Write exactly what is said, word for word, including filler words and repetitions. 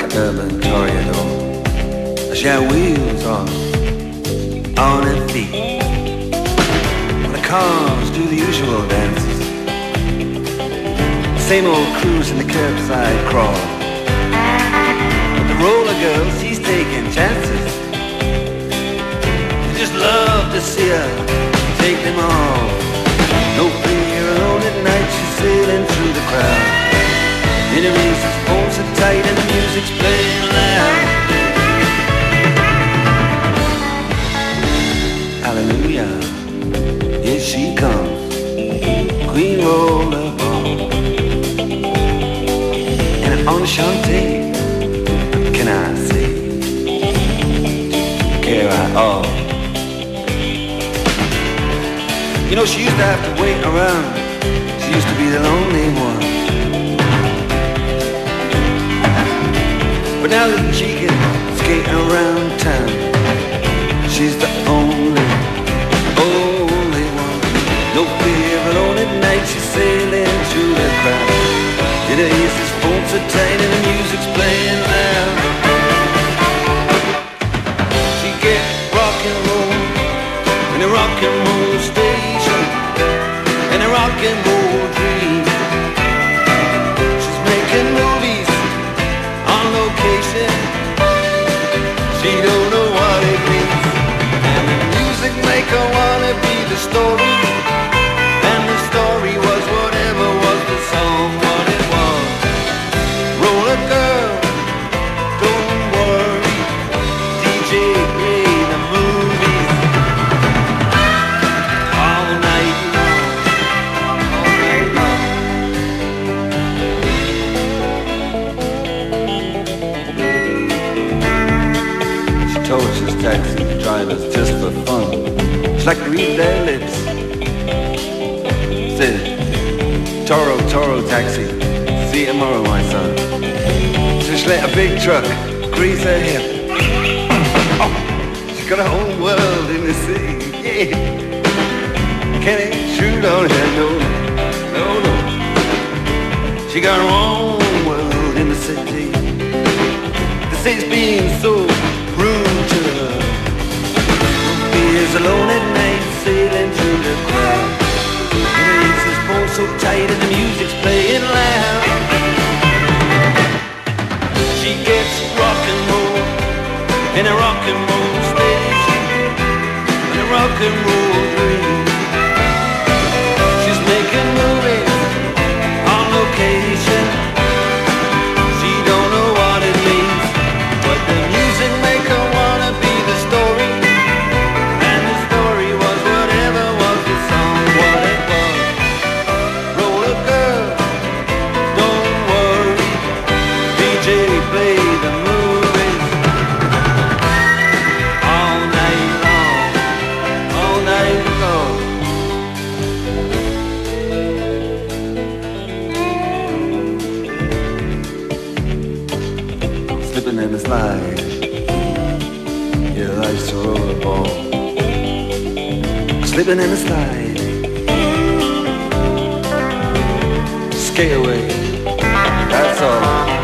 urban toreador. She had wheels on, on her feet. The cars do the usual dances. Same old cruise in the curbside crawl. But the roller girl, she's taking chances. I just love to see her take them all. No fear, alone at night, she's sailing through the crowd. In her races, bones are tight and the music's playing loud. Hallelujah, here she comes, Queen Rollerball. And enchanté, can I say, care at all. You know, she used to have to wait around. She used to be the lonely one. But now that she can skate around town, she's the only, only one. No fear, alone at night, she's sailing through the crowd. In her ears, his phones are tight and the music's playing loud. She gets rock and roll in a rock and roll station, in a rock and roll dream. She's making movies on location. She don't know what it means. And the music make her wanna be the story. And the story was whatever was the song, what it was. Roller girl, don't worry, D J play the movies all night long, all night long. She tortures taxi drivers just for fun. She like to read their lips. Said, Toro, Toro taxi, see you tomorrow, my son. So she let a big truck grease her hip. Oh, she got her own world in the city, yeah. Can't intrude on her, no, no, no. She got her own world in the city. The city's being so rude to her. She is alone at night, sailing through the crowd. And her ears is pulled so tight and the music's playing loud. She gets rock and roll in a rock and roll station, in a rock and roll dream. She's making movies on location. She don't know what it means, but the music make her wanna be the story. And the story was whatever was the song, what it was. Roller girl, don't worry, D J play the movies all night long, all night long. Slipping in the slide, yeah, life's a rollerball. Slipping in the slide, skate away, that's all.